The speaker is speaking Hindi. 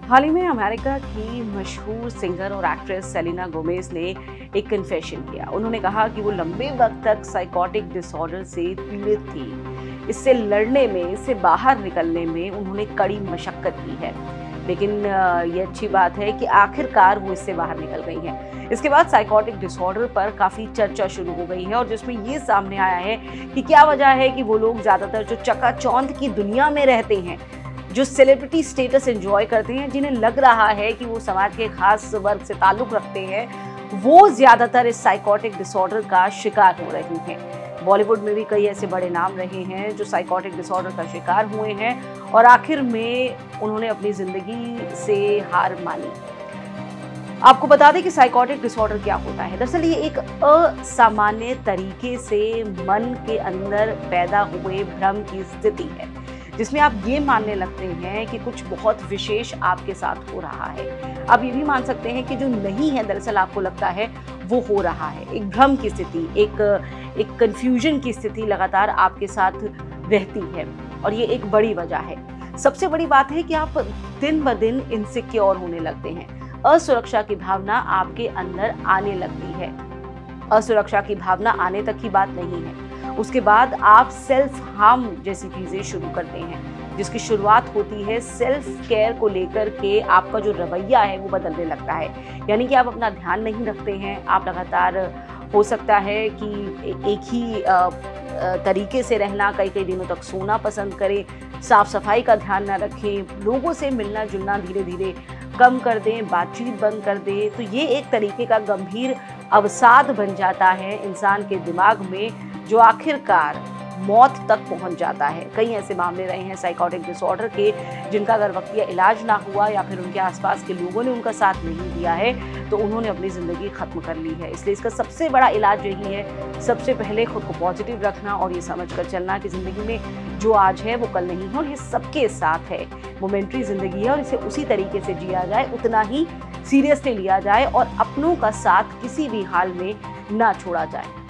हाल ही में अमेरिका की मशहूर सिंगर और एक्ट्रेस सेलेना गोमेज ने एक कन्फेशन किया। उन्होंने कहा कि वो लंबे वक्त तक साइकोटिक डिसऑर्डर से पीड़ित थी। इससे लड़ने में, इससे बाहर निकलने में उन्होंने कड़ी मशक्कत की है। लेकिन ये अच्छी बात है कि आखिरकार वो इससे बाहर निकल गई हैं। इसके बाद साइकोटिक डिसऑर्डर पर काफ़ी चर्चा शुरू हो गई है और जिसमें ये सामने आया है कि क्या वजह है कि वो लोग ज़्यादातर जो चकाचौंध की दुनिया में रहते हैं, जो सेलिब्रिटी स्टेटस एंजॉय करते हैं, जिन्हें लग रहा है कि वो समाज के खास वर्ग से ताल्लुक़ रखते हैं, वो ज़्यादातर इस साइकोटिक डिसऑर्डर का शिकार हो रही हैं। बॉलीवुड में भी कई ऐसे बड़े नाम रहे हैं जो साइकोटिक डिसऑर्डर का शिकार हुए हैं और आखिर में उन्होंने अपनी ज़िंदगी से हार मानी। आपको बता दें कि साइकोटिक डिसऑर्डर क्या होता है। दरअसल ये एक असामान्य तरीके से मन के अंदर पैदा हुए भ्रम की स्थिति है, जिसमें आप ये मानने लगते हैं कि कुछ बहुत विशेष आपके साथ हो रहा है। आप ये भी मान सकते हैं कि जो नहीं है दरअसल आपको लगता है वो हो रहा है। एक भ्रम की स्थिति, एक कन्फ्यूजन की स्थिति लगातार आपके साथ रहती है और ये एक बड़ी वजह है। सबसे बड़ी बात है कि आप दिन ब दिन इनसिक्योर होने लगते हैं। असुरक्षा की भावना आपके अंदर आने लगती है। असुरक्षा की भावना आने तक की बात नहीं है, उसके बाद आप सेल्फ हार्म जैसी चीजें शुरू करते हैं, जिसकी शुरुआत होती है सेल्फ केयर को लेकर के आपका जो रवैया है वो बदलने लगता है। यानी कि आप अपना ध्यान नहीं रखते हैं, आप लगातार हो सकता है कि एक ही तरीके से रहना, कई दिनों तक सोना पसंद करें, साफ सफाई का ध्यान न रखें, लोगों से मिलना जुलना धीरे धीरे कम कर दें, बातचीत बंद कर दें। तो ये एक तरीके का गंभीर अवसाद बन जाता है इंसान के दिमाग में, जो आखिरकार मौत तक पहुंच जाता है। कई ऐसे मामले रहे हैं साइकोटिक डिसऑर्डर के जिनका अगर वक्तिया इलाज ना हुआ या फिर उनके आसपास के लोगों ने उनका साथ नहीं दिया है तो उन्होंने अपनी ज़िंदगी ख़त्म कर ली है। इसलिए इसका सबसे बड़ा इलाज यही है, सबसे पहले खुद को पॉजिटिव रखना और ये समझ कर चलना कि ज़िंदगी में जो आज है वो कल नहीं है और ये सबके साथ है। मोमेंट्री ज़िंदगी है और इसे उसी तरीके से जिया जाए, उतना ही सीरियसली लिया जाए और अपनों का साथ किसी भी हाल में ना छोड़ा जाए।